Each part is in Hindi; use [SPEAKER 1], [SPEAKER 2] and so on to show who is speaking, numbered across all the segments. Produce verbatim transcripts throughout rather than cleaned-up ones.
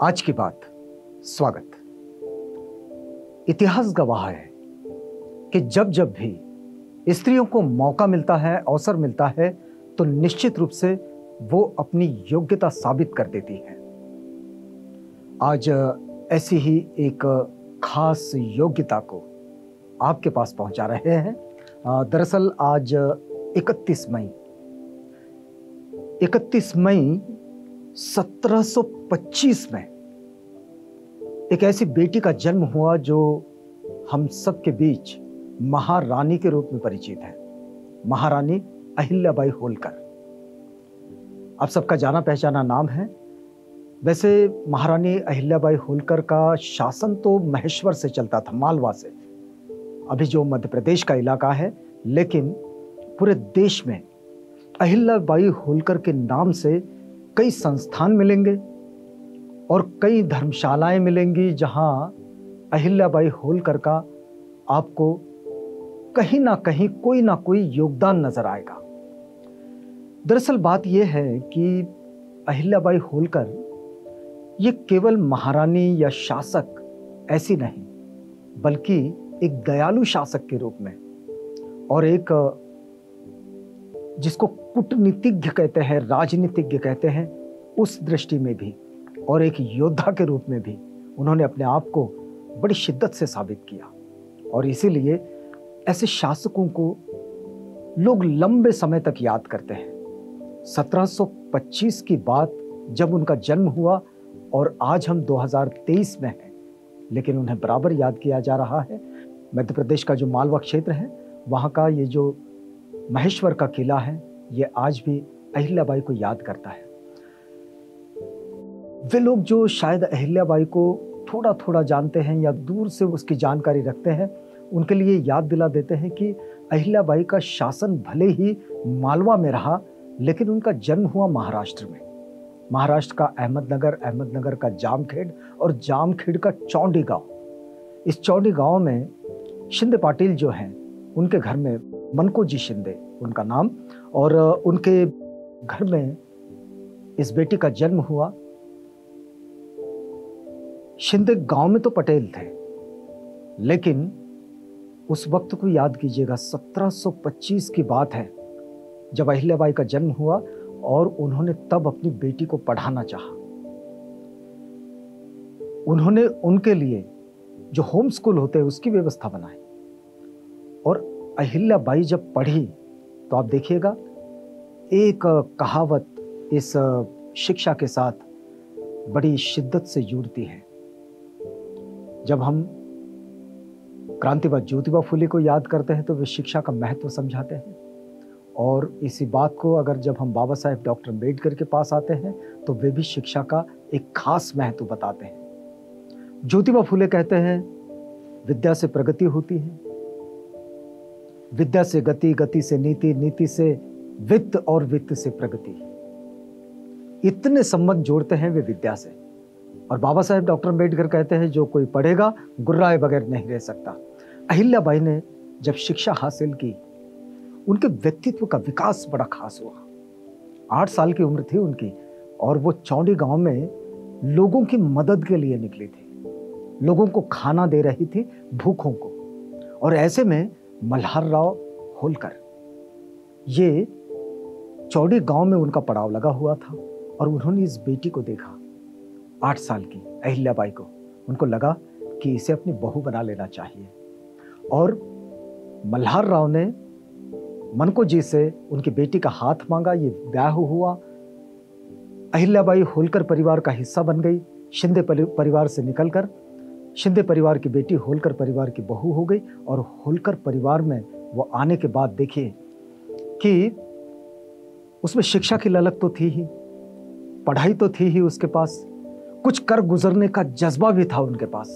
[SPEAKER 1] आज की बात। स्वागत। इतिहास गवाह है कि जब जब भी स्त्रियों को मौका मिलता है, अवसर मिलता है, तो निश्चित रूप से वो अपनी योग्यता साबित कर देती है। आज ऐसी ही एक खास योग्यता को आपके पास पहुंचा रहे हैं। दरअसल आज इकतीस मई इकतीस मई सत्रह सौ पच्चीस में एक ऐसी बेटी का जन्म हुआ जो हम सबके बीच महारानी के रूप में परिचित है, महारानी अहिल्याबाई होलकर। आप सबका जाना पहचाना नाम है। वैसे महारानी अहिल्याबाई होलकर का शासन तो महेश्वर से चलता था, मालवा से, अभी जो मध्य प्रदेश का इलाका है, लेकिन पूरे देश में अहिल्याबाई होलकर के नाम से कई संस्थान मिलेंगे और कई धर्मशालाएं मिलेंगी जहां अहिल्याबाई होलकर का आपको कहीं ना कहीं कोई ना कोई योगदान नजर आएगा। दरअसल बात यह है कि अहिल्याबाई होलकर ये केवल महारानी या शासक ऐसी नहीं, बल्कि एक दयालु शासक के रूप में और एक जिसको कूटनीतिज्ञ कहते हैं, राजनीतिज्ञ कहते हैं, उस दृष्टि में भी, और एक योद्धा के रूप में भी उन्होंने अपने आप को बड़ी शिद्दत से साबित किया। और इसीलिए ऐसे शासकों को लोग लंबे समय तक याद करते हैं। सत्रह सौ पच्चीस की बात जब उनका जन्म हुआ और आज हम दो हज़ार तेईस में हैं, लेकिन उन्हें बराबर याद किया जा रहा है। मध्य प्रदेश का जो मालवा क्षेत्र है, वहाँ का ये जो महेश्वर का किला है, ये आज भी अहिल्याबाई को याद करता है। वे लोग जो शायद अहिल्याबाई को थोड़ा थोड़ा जानते हैं या दूर से उसकी जानकारी रखते हैं, उनके लिए याद दिला देते हैं कि अहिल्याबाई का शासन भले ही मालवा में रहा, लेकिन उनका जन्म हुआ महाराष्ट्र में। महाराष्ट्र का अहमदनगर, अहमदनगर का जामखेड़ और जामखेड़ का चौंडी गांव। इस चौंडी गांव में शिंदे पाटिल जो हैं, उनके घर में मनकोजी शिंदे उनका नाम, और उनके घर में इस बेटी का जन्म हुआ। शिंदे गांव में तो पटेल थे, लेकिन उस वक्त को याद कीजिएगा, सत्रह सौ पच्चीस की बात है जब अहिल्याबाई का जन्म हुआ और उन्होंने तब अपनी बेटी को पढ़ाना चाहा। उन्होंने उनके लिए जो होम स्कूल होते हैं उसकी व्यवस्था बनाई, और अहिल्याबाई जब पढ़ी तो आप देखिएगा एक कहावत इस शिक्षा के साथ बड़ी शिद्दत से जुड़ती है। जब हम क्रांतिवादी ज्योतिबा फुले को याद करते हैं तो वे शिक्षा का महत्व समझाते हैं, और इसी बात को अगर जब हम बाबा साहेब डॉक्टर अम्बेडकर के पास आते हैं तो वे भी शिक्षा का एक खास महत्व बताते हैं। ज्योतिबा फुले कहते हैं, विद्या से प्रगति होती है, विद्या से गति, गति से नीति, नीति से वित्त और वित्त से प्रगति। इतने संबंध जोड़ते हैं वे विद्या से। और बाबा साहेब डॉक्टर अम्बेडकर कहते हैं, जो कोई पढ़ेगा गुर्राए बगैर नहीं रह सकता। अहिल्याबाई ने जब शिक्षा हासिल की, उनके व्यक्तित्व का विकास बड़ा खास हुआ। आठ साल की उम्र थी उनकी, और वो चौंडी गांव में लोगों की मदद के लिए निकली थी, लोगों को खाना दे रही थी, भूखों को। और ऐसे में मल्हार राव होलकर, ये चौड़ी गांव में उनका पड़ाव लगा हुआ था, और उन्होंने इस बेटी को देखा, आठ साल की अहिल्याबाई को। उनको लगा कि इसे अपनी बहू बना लेना चाहिए, और मल्हार राव ने मनको जी से उनकी बेटी का हाथ मांगा। ये ब्याह हुआ, अहिल्याबाई होलकर परिवार का हिस्सा बन गई। शिंदे परिवार से निकलकर शिंदे परिवार की बेटी होलकर परिवार की बहू हो गई। और होलकर परिवार में वो आने के बाद देखिए कि उसमें शिक्षा की ललक तो थी ही, पढ़ाई तो थी ही उसके पास, कुछ कर गुजरने का जज्बा भी था उनके पास।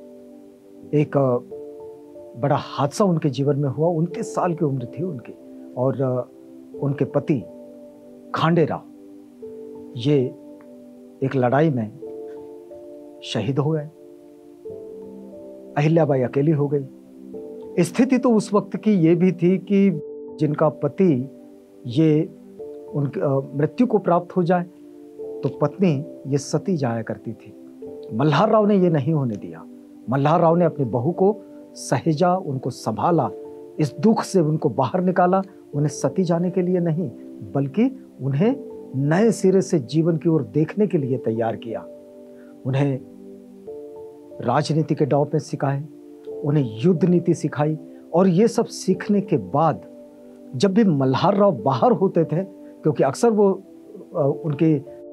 [SPEAKER 1] एक बड़ा हादसा उनके जीवन में हुआ। उनतीस साल की उम्र थी उनकी, और उनके पति खांडेराव, ये एक लड़ाई में शहीद हो गए। अहिल्याबाई अकेली हो गई। स्थिति तो उस वक्त की ये भी थी कि जिनका पति ये उनकी मृत्यु को प्राप्त हो जाए तो पत्नी ये सती जाया करती थी। मल्हार राव ने ये नहीं होने दिया। मल्हार राव ने अपनी बहू को सहेजा, उनको संभाला, इस दुख से उनको बाहर निकाला। उन्हें सती जाने के लिए नहीं, बल्कि उन्हें नए सिरे से जीवन की ओर देखने के लिए तैयार किया। उन्हें राजनीति के दांव में सिखाए, उन्हें युद्ध नीति सिखाई। और ये सब सीखने के बाद जब भी मल्हार राव बाहर होते थे, क्योंकि अक्सर वो उनके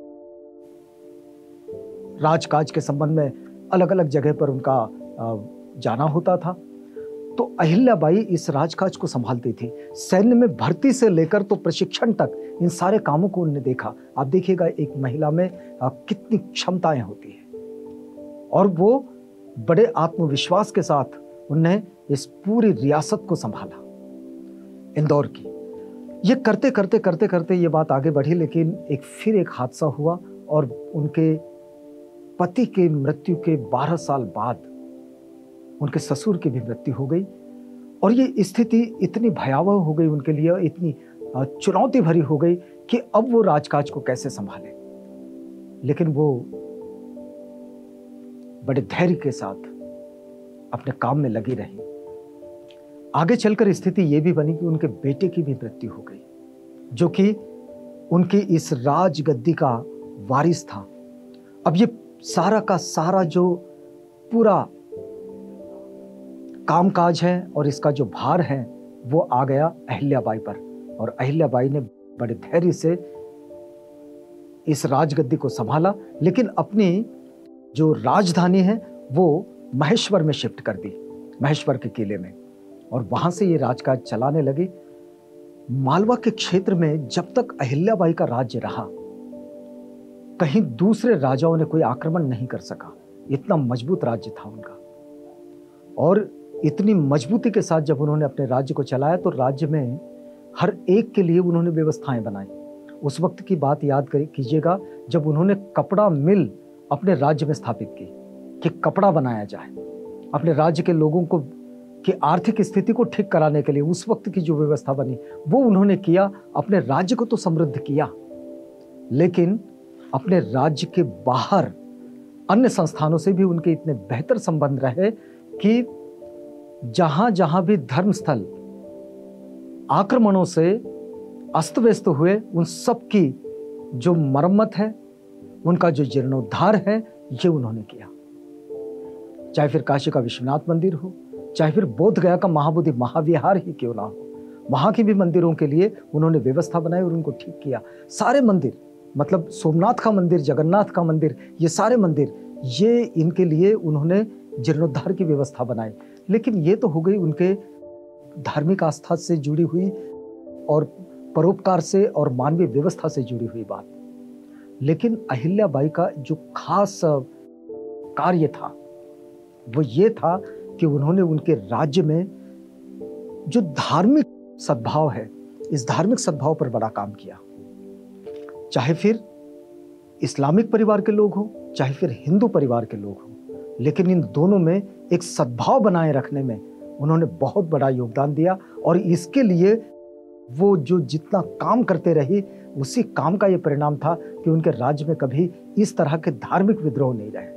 [SPEAKER 1] राजकाज के संबंध में अलग अलग जगह पर उनका जाना होता था, तो अहिल्याबाई इस राजकाज को संभालती थी। सैन्य में भर्ती से लेकर तो प्रशिक्षण तक इन सारे कामों को उन्होंने देखा। आप देखिएगा एक महिला में कितनी क्षमताएं होती है, और वो बड़े आत्मविश्वास के साथ उन्हें इस पूरी रियासत को संभाला, इंदौर की। ये करते करते करते करते ये बात आगे बढ़ी, लेकिन एक फिर एक हादसा हुआ और उनके पति के मृत्यु के बारह साल बाद उनके ससुर की भी मृत्यु हो गई। और ये स्थिति इतनी भयावह हो गई उनके लिए, इतनी चुनौती भरी हो गई कि अब वो राजकाज को कैसे संभाले। लेकिन वो बड़े धैर्य के साथ अपने काम में लगी रही। आगे चलकर स्थिति ये भी बनी कि उनके बेटे की भी मृत्यु हो गई, जो कि उनकी इस राजगद्दी का वारिस था। अब ये सारा का सारा जो पूरा कामकाज है और इसका जो भार है वो आ गया अहिल्याबाई पर। और अहिल्याबाई ने बड़े धैर्य से इस राजगद्दी को संभाला, लेकिन अपनी जो राजधानी है वो महेश्वर में शिफ्ट कर दी, महेश्वर के किले में, और वहां से ये राजकाज चलाने लगी। मालवा के क्षेत्र में जब तक अहिल्याबाई का राज्य रहा, कहीं दूसरे राजाओं ने कोई आक्रमण नहीं कर सका। इतना मजबूत राज्य था उनका। और इतनी मजबूती के साथ जब उन्होंने अपने राज्य को चलाया, तो राज्य में हर एक के लिए उन्होंने व्यवस्थाएं बनाई। उस वक्त की बात याद कीजिएगा जब उन्होंने कपड़ा मिल अपने राज्य में स्थापित की कि कपड़ा बनाया जाए। अपने राज्य के लोगों को की आर्थिक स्थिति को ठीक कराने के लिए उस वक्त की जो व्यवस्था बनी वो उन्होंने किया। अपने राज्य को तो समृद्ध किया, लेकिन अपने राज्य के बाहर अन्य संस्थानों से भी उनके इतने बेहतर संबंध रहे कि जहां जहां भी धर्मस्थल आक्रमणों से अस्त व्यस्त हुए, उन सब की जो मरम्मत है, उनका जो जीर्णोद्धार है, ये उन्होंने किया। चाहे फिर काशी का विश्वनाथ मंदिर हो, चाहे फिर बोध गया का महाबोधि महाविहार ही क्यों ना हो, वहां के भी मंदिरों के लिए उन्होंने व्यवस्था बनाई और उनको ठीक किया। सारे मंदिर, मतलब सोमनाथ का मंदिर, जगन्नाथ का मंदिर, ये सारे मंदिर, ये इनके लिए उन्होंने जीर्णोद्धार की व्यवस्था बनाई। लेकिन ये तो हो गई उनके धार्मिक आस्था से जुड़ी हुई और परोपकार से और मानवीय व्यवस्था से जुड़ी हुई बात। लेकिन अहिल्याबाई का जो खास कार्य था वो ये था कि उन्होंने उनके राज्य में जो धार्मिक सद्भाव है, इस धार्मिक सद्भाव पर बड़ा काम किया। चाहे फिर इस्लामिक परिवार के लोग हों, चाहे फिर हिंदू परिवार के लोग हों, लेकिन इन दोनों में एक सद्भाव बनाए रखने में उन्होंने बहुत बड़ा योगदान दिया। और इसके लिए वो जो जितना काम करते रही, उसी काम का ये परिणाम था कि उनके राज्य में कभी इस तरह के धार्मिक विद्रोह नहीं रहे।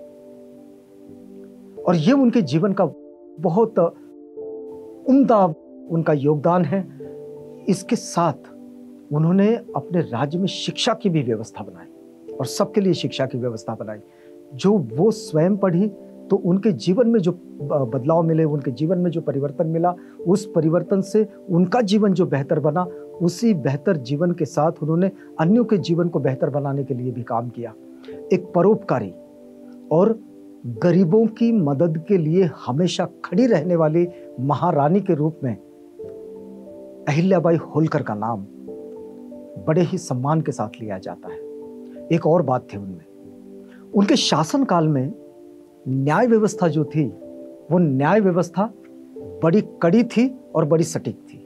[SPEAKER 1] और ये उनके जीवन का बहुत उम्दा उनका योगदान है। इसके साथ उन्होंने अपने राज्य में शिक्षा की भी व्यवस्था बनाई और सबके लिए शिक्षा की व्यवस्था बनाई। जो वो स्वयं पढ़ी तो उनके जीवन में जो बदलाव मिले, उनके जीवन में जो परिवर्तन मिला, उस परिवर्तन से उनका जीवन जो बेहतर बना, उसी बेहतर जीवन के साथ उन्होंने अन्यों के जीवन को बेहतर बनाने के लिए भी काम किया। एक परोपकारी और गरीबों की मदद के लिए हमेशा खड़ी रहने वाली महारानी के रूप में अहिल्याबाई होलकर का नाम बड़े ही सम्मान के साथ लिया जाता है। एक और बात थी उनमें, उनके शासनकाल में न्याय व्यवस्था जो थी, वो न्याय व्यवस्था बड़ी कड़ी थी और बड़ी सटीक थी।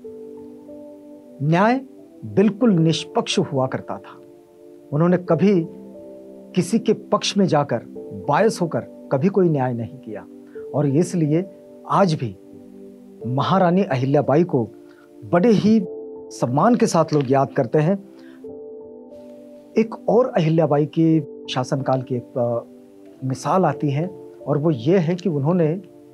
[SPEAKER 1] न्याय बिल्कुल निष्पक्ष हुआ करता था। उन्होंने कभी किसी के पक्ष में जाकर बायस होकर कभी कोई न्याय नहीं किया। और इसलिए आज भी महारानी अहिल्याबाई को बड़े ही सम्मान के साथ लोग याद करते हैं। एक और अहिल्याबाई के शासनकाल की एक मिसाल आती है और वो ये है कि उन्होंने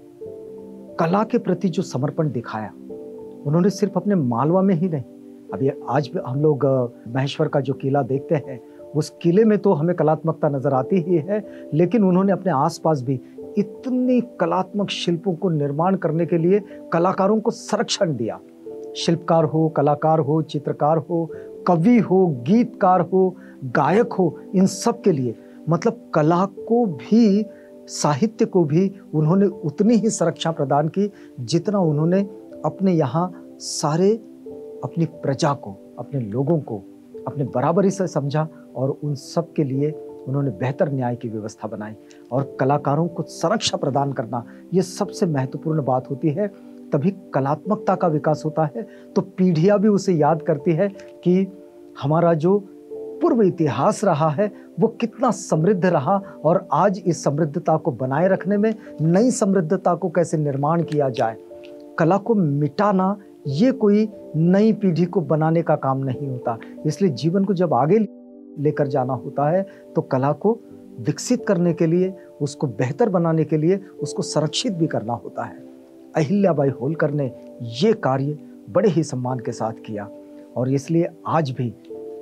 [SPEAKER 1] कला के प्रति जो समर्पण दिखाया, उन्होंने सिर्फ अपने मालवा में ही नहीं, अभी आज भी हम लोग महेश्वर का जो किला देखते हैं, उस किले में तो हमें कलात्मकता नजर आती ही है, लेकिन उन्होंने अपने आसपास भी इतनी कलात्मक शिल्पों को निर्माण करने के लिए कलाकारों को संरक्षण दिया। शिल्पकार हो, कलाकार हो, चित्रकार हो, कवि हो, गीतकार हो, गायक हो, इन सब के लिए मतलब कला को भी, साहित्य को भी उन्होंने उतनी ही सुरक्षा प्रदान की जितना उन्होंने अपने यहाँ सारे अपनी प्रजा को, अपने लोगों को अपने बराबरी से समझा और उन सब के लिए उन्होंने बेहतर न्याय की व्यवस्था बनाई। और कलाकारों को सुरक्षा प्रदान करना ये सबसे महत्वपूर्ण बात होती है, तभी कलात्मकता का विकास होता है। तो पीढ़ियां भी उसे याद करती है कि हमारा जो पूर्व इतिहास रहा है वो कितना समृद्ध रहा और आज इस समृद्धता को बनाए रखने में नई समृद्धता को कैसे निर्माण किया जाए। कला को मिटाना ये कोई नई पीढ़ी को बनाने का काम नहीं होता, इसलिए जीवन को जब आगे लेकर जाना होता है तो कला को विकसित करने के लिए, उसको बेहतर बनाने के लिए उसको संरक्षित भी करना होता है। अहिल्याबाई होलकर ने ये कार्य बड़े ही सम्मान के साथ किया और इसलिए आज भी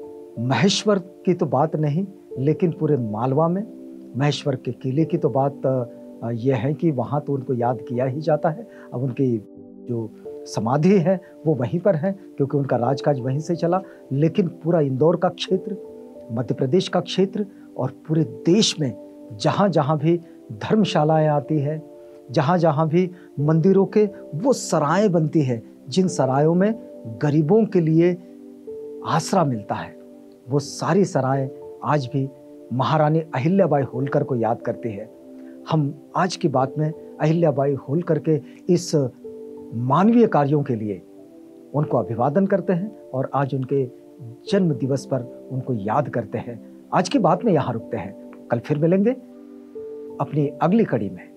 [SPEAKER 1] महेश्वर की तो बात नहीं, लेकिन पूरे मालवा में महेश्वर के किले की तो बात यह है कि वहाँ तो उनको याद किया ही जाता है। अब उनकी जो समाधि है वो वहीं पर है क्योंकि उनका राजकाज वहीं से चला, लेकिन पूरा इंदौर का क्षेत्र, मध्य प्रदेश का क्षेत्र और पूरे देश में जहाँ जहाँ भी धर्मशालाएं आती है, जहाँ जहाँ भी मंदिरों के वो सराय बनती है, जिन सरायों में गरीबों के लिए आसरा मिलता है, वो सारी सराय आज भी महारानी अहिल्याबाई होलकर को याद करती है। हम आज की बात में अहिल्याबाई होलकर के इस मानवीय कार्यों के लिए उनको अभिवादन करते हैं और आज उनके जन्म दिवस पर उनको याद करते हैं। आज की बात में यहाँ रुकते हैं, कल फिर मिलेंगे अपनी अगली कड़ी में।